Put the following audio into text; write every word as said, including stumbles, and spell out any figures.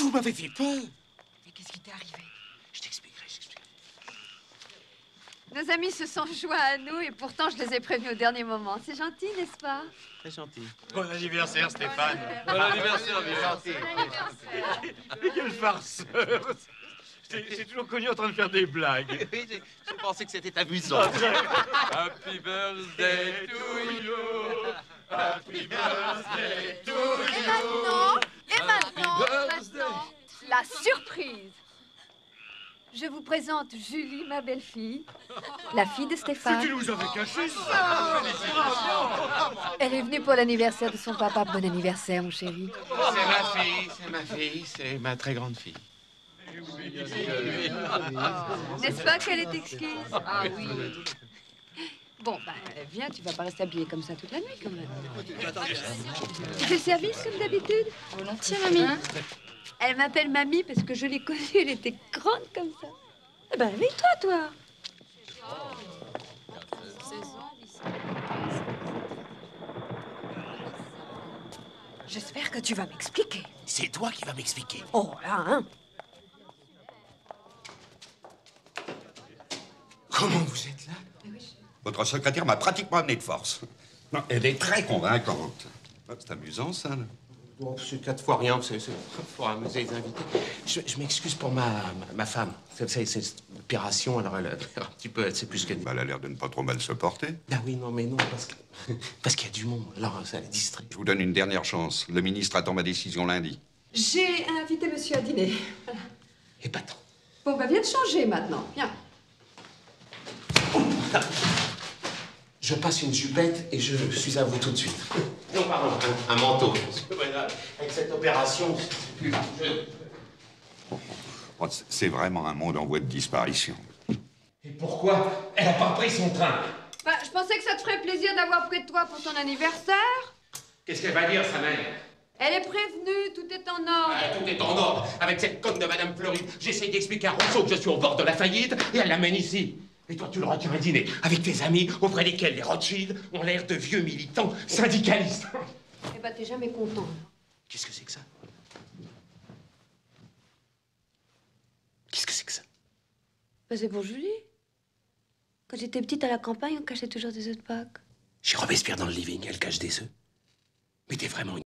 vous m'avez fait peur. Mais qu'est-ce qui t'est arrivé? Je t'expliquerai, je t'expliquerai. Nos amis se sont joints à nous et pourtant je les ai prévenus au dernier moment. C'est gentil, n'est-ce pas? Très gentil. Bon anniversaire, Stéphane. Bon anniversaire, bien gentil. Mais quelle farceur. J'ai toujours connu en train de faire des blagues. Oui, j'ai j'ai pensé que c'était amusant. Happy birthday to you. Happy birthday to Et you. maintenant, et maintenant, birthday. maintenant, la surprise. Je vous présente Julie, ma belle-fille, la fille de Stéphane. Tu nous avais caché ça. Elle est venue pour l'anniversaire de son papa. Bon anniversaire, mon chéri. C'est ma fille, c'est ma fille, c'est ma très grande fille. N'est-ce pas qu'elle est exquise? Ah oui. Bon, ben, viens, tu vas pas rester habillée comme ça toute la nuit, quand même. Tu fais le service, comme d'habitude? Volontiers, mamie. Hein? Elle m'appelle mamie parce que je l'ai connue, elle était grande comme ça. Eh ben, avec toi, toi. J'espère que tu vas m'expliquer. C'est toi qui vas m'expliquer. Oh là, hein? Comment vous êtes là? Votre secrétaire m'a pratiquement amené de force. Non, elle est très convaincante. Ah, c'est amusant, ça. Là. Bon, c'est quatre fois rien, c'est pour amuser les invités. Je, je m'excuse pour ma, ma, ma femme. C'est c'est une opération, alors elle a un petit peu, elle sait plus qu'elle dit. Bah, elle a l'air de ne pas trop mal se porter. Ah oui, non, mais non, parce que parce qu'il y a du monde, alors ça la distrait. Je vous donne une dernière chance. Le ministre attend ma décision lundi. J'ai invité monsieur à dîner. Voilà. Et pas tant. Bon, bah, viens de changer maintenant. Viens. Je passe une jupette et je suis à vous tout de suite. Non, pardon, un, un manteau. Parce que, voilà, avec cette opération, c'est plus... Je... Oh, c'est vraiment un monde en voie de disparition. Et pourquoi elle n'a pas pris son train? Bah, je pensais que ça te ferait plaisir d'avoir près de toi pour ton anniversaire. Qu'est-ce qu'elle va dire, sa mère? Elle est prévenue, tout est en ordre. Ah, tout est en ordre. Avec cette conne de Madame Fleury, j'essaye d'expliquer à Rousseau que je suis au bord de la faillite et elle l'amène ici. Et toi, tu le retiens à dîner avec tes amis auprès desquels les Rothschild ont l'air de vieux militants syndicalistes. Eh ben, t'es jamais content. Qu'est-ce que c'est que ça? Qu'est-ce que c'est que ça? Bah, c'est pour Julie. Quand j'étais petite à la campagne, on cachait toujours des œufs de Pâques. J'ai Robespierre dans le living, elle cache des œufs. Mais t'es vraiment une...